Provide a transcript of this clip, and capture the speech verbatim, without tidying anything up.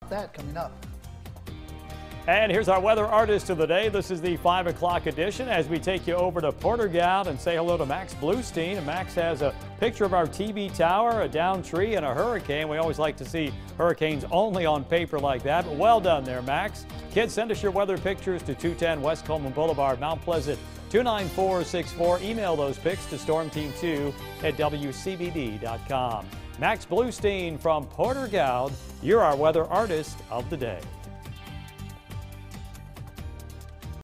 That coming up. And here's our weather artist of the day. This is the five o'clock edition as we take you over to Porter-Gaud and say hello to Max Bluestein. And Max has a picture of our T V tower, a downed tree, and a hurricane. We always like to see hurricanes only on paper like that. But well done there, Max. Kids, send us your weather pictures to two ten West Coleman Boulevard, Mount Pleasant, two nine four six four. Email those pics to storm team two at W C B D dot com. Max Bluestein from Porter-Gaud, you're our weather artist of the day.